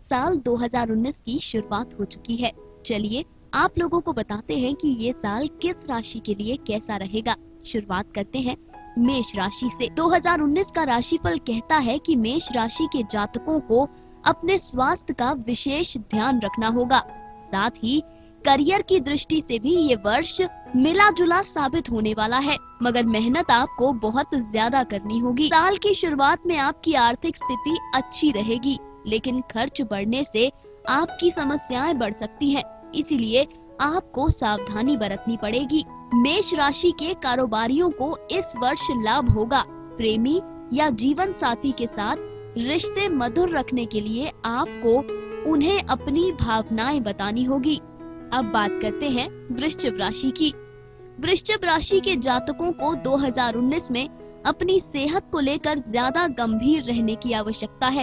साल 2019 की शुरुआत हो चुकी है। चलिए आप लोगों को बताते हैं कि ये साल किस राशि के लिए कैसा रहेगा। शुरुआत करते हैं मेष राशि से। 2019 का राशिफल कहता है कि मेष राशि के जातकों को अपने स्वास्थ्य का विशेष ध्यान रखना होगा। साथ ही करियर की दृष्टि से भी ये वर्ष मिला जुला साबित होने वाला है, मगर मेहनत आपको बहुत ज्यादा करनी होगी। साल की शुरुआत में आपकी आर्थिक स्थिति अच्छी रहेगी, लेकिन खर्च बढ़ने से आपकी समस्याएं बढ़ सकती हैं, इसीलिए आपको सावधानी बरतनी पड़ेगी। मेष राशि के कारोबारियों को इस वर्ष लाभ होगा। प्रेमी या जीवन साथी के साथ रिश्ते मधुर रखने के लिए आपको उन्हें अपनी भावनाएं बतानी होगी। अब बात करते हैं वृश्चिक राशि की। वृश्चिक राशि के जातकों को 2019 में अपनी सेहत को लेकर ज्यादा गंभीर रहने की आवश्यकता है।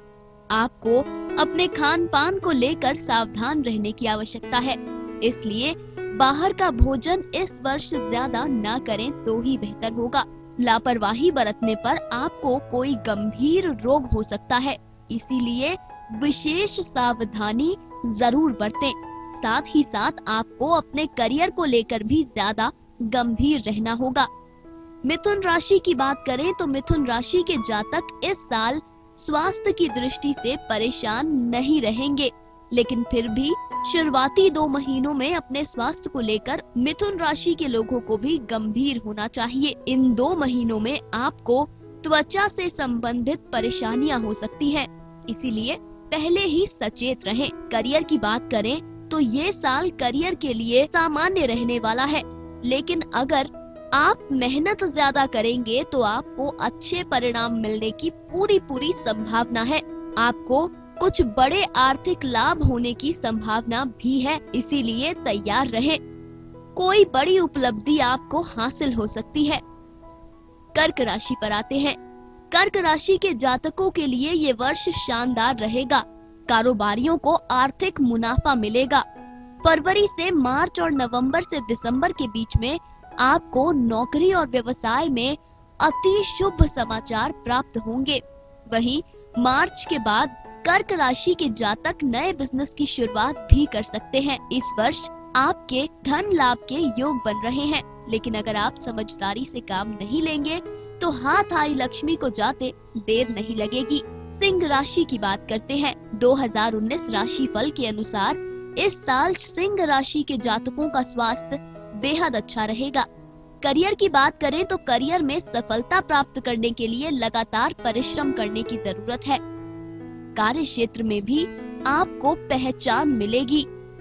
आपको अपने खान पान को लेकर सावधान रहने की आवश्यकता है, इसलिए बाहर का भोजन इस वर्ष ज्यादा ना करें तो ही बेहतर होगा। लापरवाही बरतने पर आपको कोई गंभीर रोग हो सकता है, इसीलिए विशेष सावधानी जरूर बरतें। साथ ही साथ आपको अपने करियर को लेकर भी ज्यादा गंभीर रहना होगा। मिथुन राशि की बात करें तो मिथुन राशि के जातक इस साल स्वास्थ्य की दृष्टि से परेशान नहीं रहेंगे, लेकिन फिर भी शुरुआती 2 महीनों में अपने स्वास्थ्य को लेकर मिथुन राशि के लोगों को भी गंभीर होना चाहिए। इन 2 महीनों में आपको त्वचा से संबंधित परेशानियां हो सकती हैं, इसीलिए पहले ही सचेत रहें। करियर की बात करें तो ये साल करियर के लिए सामान्य रहने वाला है, लेकिन अगर आप मेहनत ज्यादा करेंगे तो आपको अच्छे परिणाम मिलने की पूरी संभावना है। आपको कुछ बड़े आर्थिक लाभ होने की संभावना भी है, इसीलिए तैयार रहें। कोई बड़ी उपलब्धि आपको हासिल हो सकती है। कर्क राशि पर आते हैं। कर्क राशि के जातकों के लिए ये वर्ष शानदार रहेगा। कारोबारियों को आर्थिक मुनाफा मिलेगा। फरवरी से मार्च और नवंबर से दिसंबर के बीच में आपको नौकरी और व्यवसाय में अति शुभ समाचार प्राप्त होंगे। वहीं मार्च के बाद कर्क राशि के जातक नए बिजनेस की शुरुआत भी कर सकते हैं। इस वर्ष आपके धन लाभ के योग बन रहे हैं, लेकिन अगर आप समझदारी से काम नहीं लेंगे तो हाथ आई लक्ष्मी को जाते देर नहीं लगेगी। सिंह राशि की बात करते हैं। 2019 राशि फल के अनुसार इस साल सिंह राशि के जातकों का स्वास्थ्य बेहद अच्छा रहेगा। करियर की बात करें तो करियर में सफलता प्राप्त करने के लिए लगातार परिश्रम करने की जरूरत है। कार्य क्षेत्र में भी आपको पहचान मिलेगी।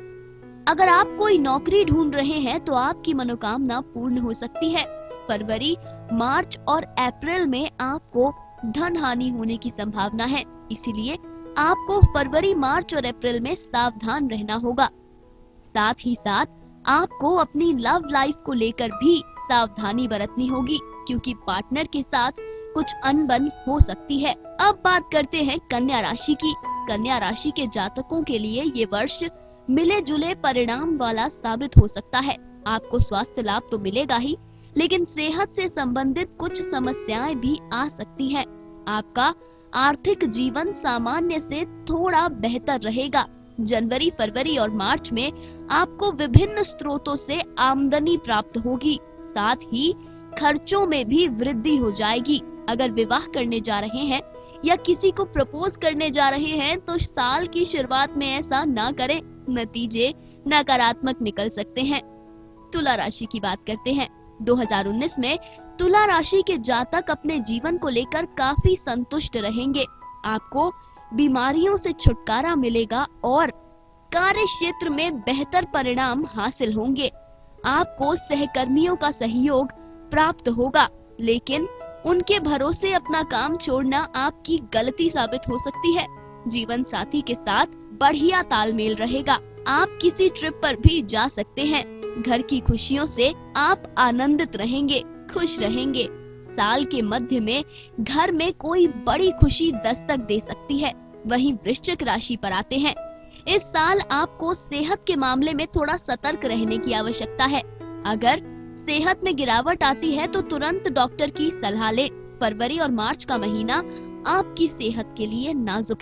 अगर आप कोई नौकरी ढूंढ रहे हैं तो आपकी मनोकामना पूर्ण हो सकती है। फरवरी, मार्च और अप्रैल में आपको धन हानि होने की संभावना है, इसीलिए आपको फरवरी, मार्च और अप्रैल में सावधान रहना होगा। साथ ही साथ आपको अपनी लव लाइफ को लेकर भी सावधानी बरतनी होगी, क्योंकि पार्टनर के साथ कुछ अनबन हो सकती है। अब बात करते हैं कन्या राशि की। कन्या राशि के जातकों के लिए ये वर्ष मिले जुले परिणाम वाला साबित हो सकता है। आपको स्वास्थ्य लाभ तो मिलेगा ही, लेकिन सेहत से संबंधित कुछ समस्याएं भी आ सकती हैं। आपका आर्थिक जीवन सामान्य से थोड़ा बेहतर रहेगा। जनवरी, फरवरी और मार्च में आपको विभिन्न स्रोतों से आमदनी प्राप्त होगी। साथ ही खर्चों में भी वृद्धि हो जाएगी। अगर विवाह करने जा रहे हैं या किसी को प्रपोज करने जा रहे हैं तो साल की शुरुआत में ऐसा ना करें, नतीजे नकारात्मक निकल सकते हैं। तुला राशि की बात करते हैं। 2019 में तुला राशि के जातक अपने जीवन को लेकर काफी संतुष्ट रहेंगे। आपको बीमारियों से छुटकारा मिलेगा और कार्य क्षेत्र में बेहतर परिणाम हासिल होंगे। आपको सहकर्मियों का सहयोग प्राप्त होगा, लेकिन उनके भरोसे अपना काम छोड़ना आपकी गलती साबित हो सकती है। जीवन साथी के साथ बढ़िया तालमेल रहेगा। आप किसी ट्रिप पर भी जा सकते हैं। घर की खुशियों से आप आनंदित रहेंगे, खुश रहेंगे। साल के मध्य में घर में कोई बड़ी खुशी दस्तक दे सकती है। वहीं वृश्चिक राशि पर आते हैं। इस साल आपको सेहत के मामले में थोड़ा सतर्क रहने की आवश्यकता है। अगर सेहत में गिरावट आती है तो तुरंत डॉक्टर की सलाह लें। फरवरी और मार्च का महीना आपकी सेहत के लिए नाजुक है।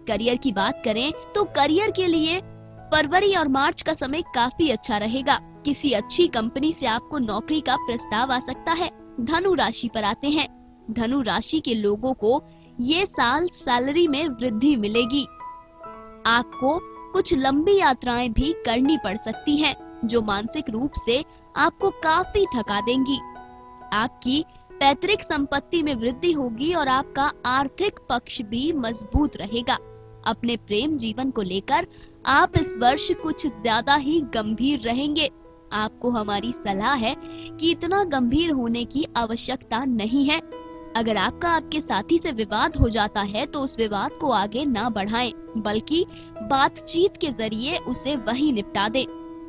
करियर की बात करें तो करियर के लिए फरवरी और मार्च का समय काफी अच्छा रहेगा। किसी अच्छी कंपनी से आपको नौकरी का प्रस्ताव आ सकता है। धनु राशि पर आते हैं। धनु राशि के लोगों को ये साल सैलरी में वृद्धि मिलेगी। आपको कुछ लंबी यात्राएं भी करनी पड़ सकती हैं, जो मानसिक रूप से आपको काफी थका देंगी। आपकी पैतृक संपत्ति में वृद्धि होगी और आपका आर्थिक पक्ष भी मजबूत रहेगा। अपने प्रेम जीवन को लेकर आप इस वर्ष कुछ ज्यादा ही गंभीर रहेंगे। आपको हमारी सलाह है कि इतना गंभीर होने की आवश्यकता नहीं है। अगर आपका आपके साथी से विवाद हो जाता है तो उस विवाद को आगे ना बढ़ाएं, बल्कि बातचीत के जरिए उसे वहीं निपटा दें।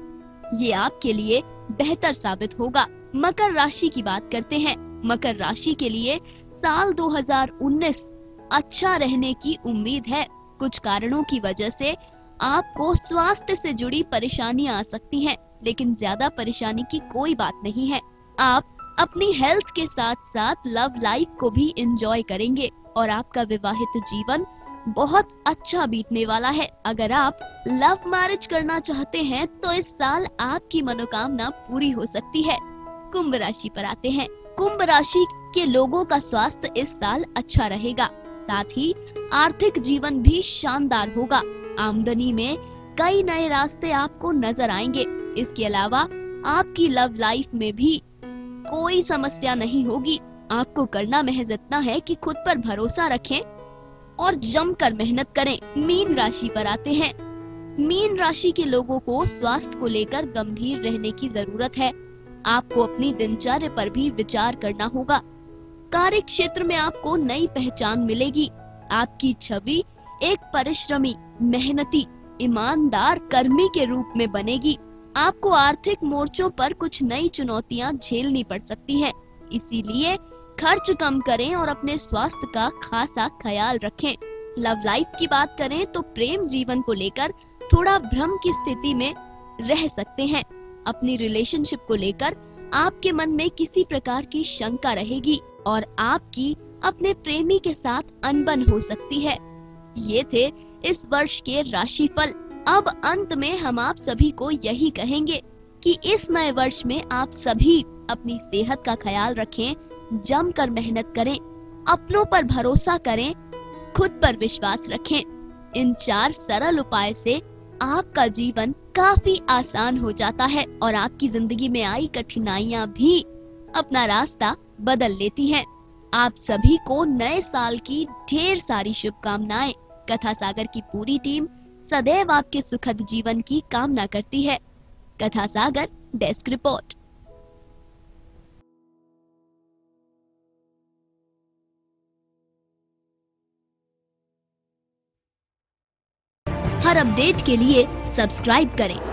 ये आपके लिए बेहतर साबित होगा। मकर राशि की बात करते हैं। मकर राशि के लिए साल 2019 अच्छा रहने की उम्मीद है। कुछ कारणों की वजह से आपको स्वास्थ्य से जुड़ी परेशानियां आ सकती हैं, लेकिन ज्यादा परेशानी की कोई बात नहीं है। आप अपनी हेल्थ के साथ साथ लव लाइफ को भी एंजॉय करेंगे और आपका विवाहित जीवन बहुत अच्छा बीतने वाला है। अगर आप लव मैरिज करना चाहते हैं तो इस साल आपकी मनोकामना पूरी हो सकती है। कुंभ राशि पर आते हैं। कुंभ राशि के लोगों का स्वास्थ्य इस साल अच्छा रहेगा। साथ ही आर्थिक जीवन भी शानदार होगा। आमदनी में कई नए रास्ते आपको नजर आएंगे। इसके अलावा आपकी लव लाइफ में भी कोई समस्या नहीं होगी। आपको करना महज इतना है कि खुद पर भरोसा रखें और जमकर मेहनत करें। मीन राशि पर आते हैं। मीन राशि के लोगों को स्वास्थ्य को लेकर गंभीर रहने की जरूरत है। आपको अपनी दिनचर्या पर भी विचार करना होगा। कार्य क्षेत्र में आपको नई पहचान मिलेगी। आपकी छवि एक परिश्रमी, मेहनती, ईमानदार कर्मी के रूप में बनेगी। आपको आर्थिक मोर्चों पर कुछ नई चुनौतियां झेलनी पड़ सकती हैं। इसीलिए खर्च कम करें और अपने स्वास्थ्य का खासा ख्याल रखें। लव लाइफ की बात करें तो प्रेम जीवन को लेकर थोड़ा भ्रम की स्थिति में रह सकते हैं। अपनी रिलेशनशिप को लेकर आपके मन में किसी प्रकार की शंका रहेगी और आपकी अपने प्रेमी के साथ अनबन हो सकती है। ये थे इस वर्ष के राशिफल। अब अंत में हम आप सभी को यही कहेंगे कि इस नए वर्ष में आप सभी अपनी सेहत का ख्याल रखें, जमकर मेहनत करें, अपनों पर भरोसा करें, खुद पर विश्वास रखें। इन 4 सरल उपाय से आपका जीवन काफी आसान हो जाता है और आपकी जिंदगी में आई कठिनाइयां भी अपना रास्ता बदल लेती हैं। आप सभी को नए साल की ढेर सारी शुभकामनाएं। कथा सागर की पूरी टीम सदैव आपके सुखद जीवन की कामना करती है। Katha Sagar desk report. हर अपडेट के लिए सब्सक्राइब करें